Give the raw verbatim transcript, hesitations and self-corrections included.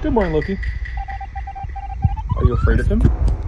Good morning, Loki. Are you afraid of him?